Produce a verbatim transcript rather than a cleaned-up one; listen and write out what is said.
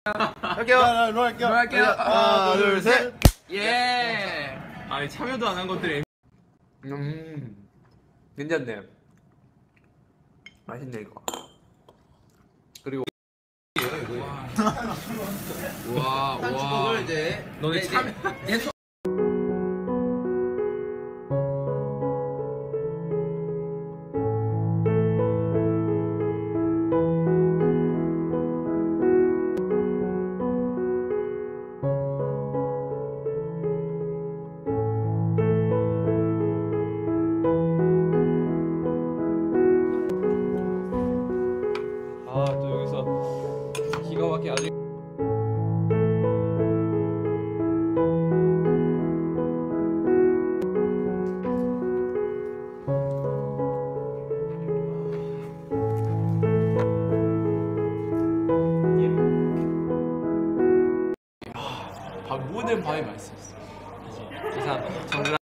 할게요. 자, 로 할게요. 할게요. 하나, 둘, 셋. 예. 아니 참여도 안 한 것들이. 음, 괜찮네. 맛있네 이거. 그리고 와, 와. 이제 너네 참. 아, 또 여기서 기가 막히게 아직. 밥 모든 밥이 맛있었어. 그래서 정말